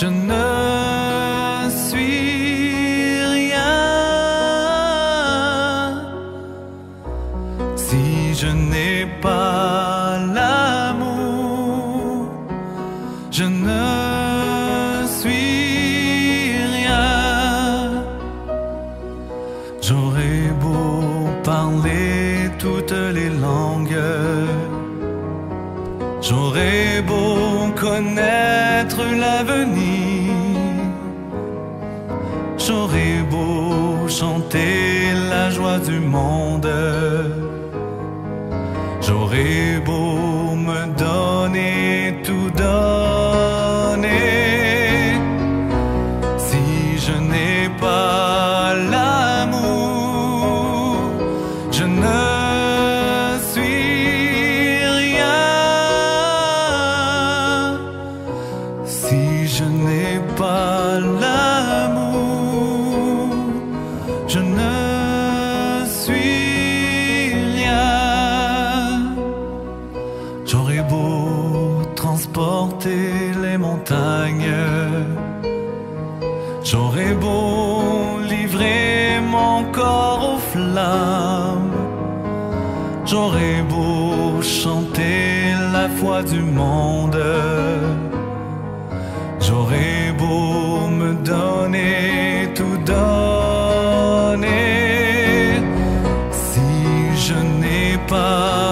Je ne suis rien si je n'ai pas l'amour. Je ne suis rien. J'aurais beau parler toutes les langues, j'aurais beau connaître l'avenir, j'aurais beau chanter la joie du monde, j'aurais beau me donner, tout donner, si je n'ai pas l'amour, je ne suis rien. Si je n'ai pas l'amour, je ne suis rien. J'aurais beau transporter les montagnes, j'aurais beau livrer mon corps aux flammes, j'aurais beau chanter la foi du monde, j'aurais beau me donner, tout donner, si je n'ai pas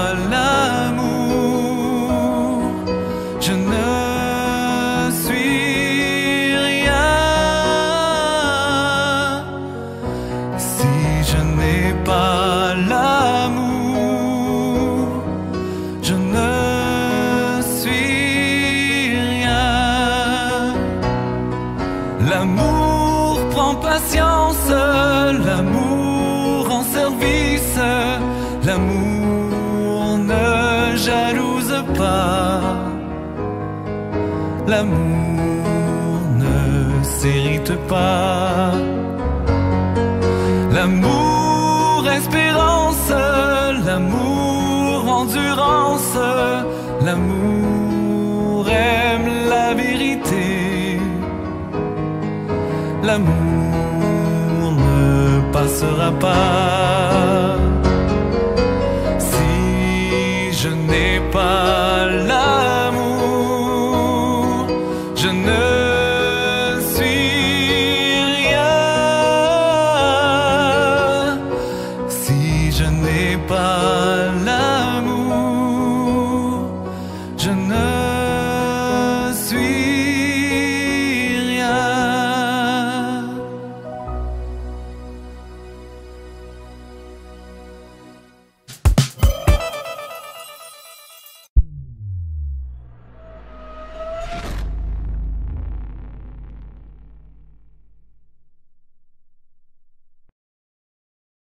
l'amour, je ne suis rien. Si je n'ai pas l'amour, je ne suis rien. L'amour prend patience, l'amour en service, l'amour ne jalouse pas, l'amour ne s'irrite pas. L'amour espérance, l'amour endurance, l'amour aime la vérité, l'amour ne passera pas.